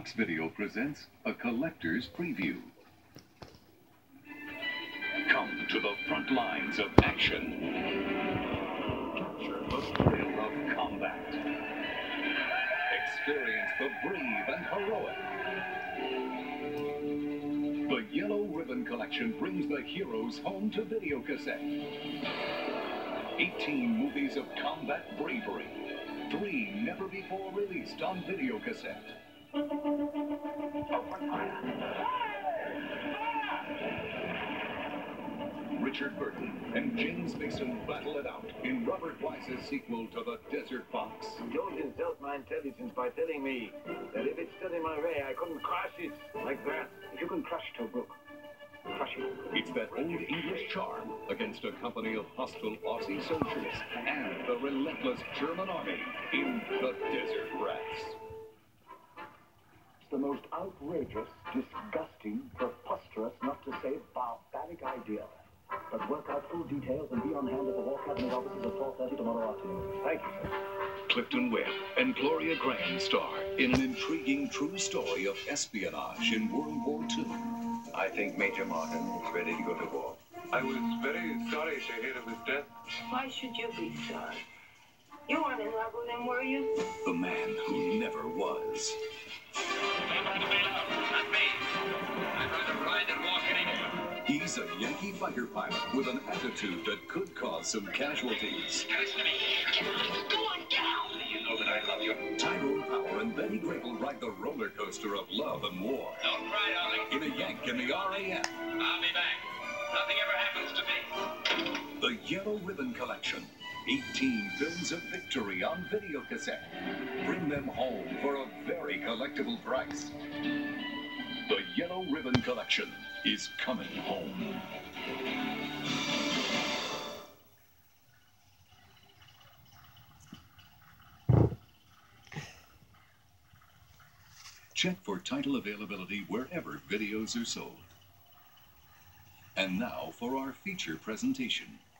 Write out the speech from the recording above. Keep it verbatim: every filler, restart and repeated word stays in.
Fox Video presents a collector's preview. Come to the front lines of action. Capture the thrill of combat. Experience the brave and heroic. The Yellow Ribbon Collection brings the heroes home to videocassette. eighteen movies of combat bravery. Three never before released on videocassette. Open fire. Richard Burton and James Mason battle it out in Robert Wise's sequel to The Desert Fox. Don't insult my intelligence by telling me that if it stood in my way, I couldn't crush it like that. If you can crush Tobruk, crush it. It's that old English charm against a company of hostile Aussie soldiers and the relentless German army in The Desert Rats. It's the most outrageous, disgusting, preposterous, not to say barbaric idea. But work out full details and be on hand at the War Cabinet offices at four thirty tomorrow afternoon. Thank you, sir. Clifton Webb and Gloria Graham star in an intriguing true story of espionage in World War Two. I think Major Martin is ready to go to war. I was very sorry to hear of his death. Why should you be sorry? You weren't in love with him, were you? The man who never was. He's a Yankee fighter pilot with an attitude that could cause some casualties. Come on, go on, get out! You know that I love you. Tyrone Power and Betty Grable ride the roller coaster of love and war. Don't cry, darling. In a Yank in the R A F. I'll be back. Nothing ever happens to me. The Yellow Ribbon Collection. eighteen films of victory on videocassette. Bring them home for a very collectible price. The Yellow Ribbon Collection is coming home. Check for title availability wherever videos are sold. And now for our feature presentation.